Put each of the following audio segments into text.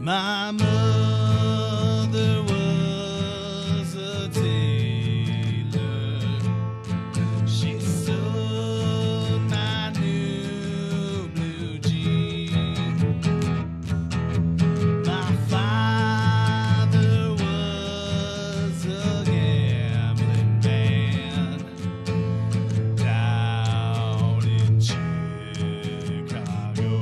My mother was a tailor. She sewed my new blue jeans. My father was a gambling man down in Chicago.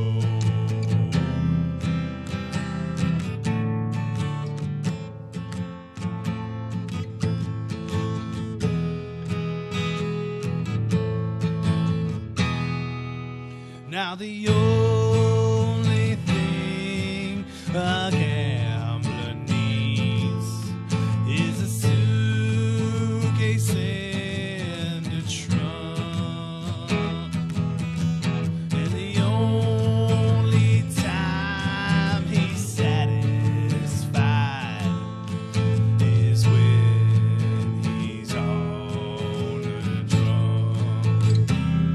Now the only thing a gambler needs is a suitcase and a trunk. And the only time he's satisfied is when he's on a drunk.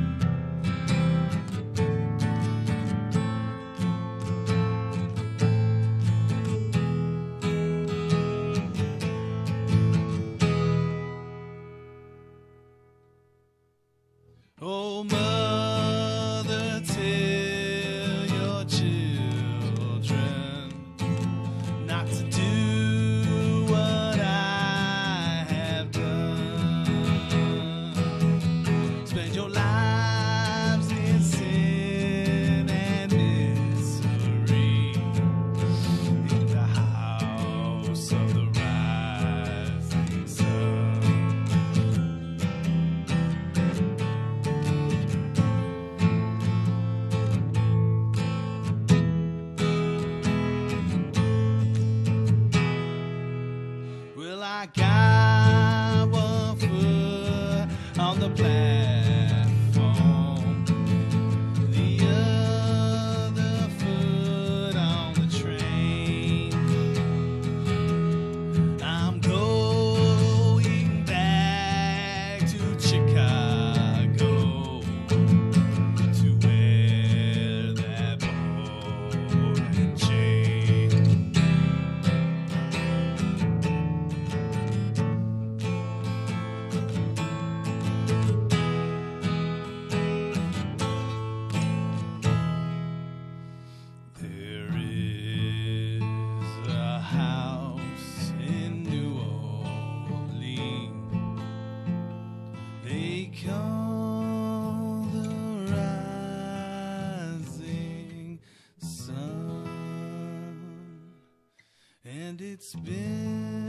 Oh, mother, tell your children not to do what I have done. Spend your lives in sin and misery in the house of the rising sun. Well, I got one foot on the platform, the other foot on the train. I'm going back to Chicago to wear that ball and chain. There is a house in New Orleans they call the rising sun, and it's been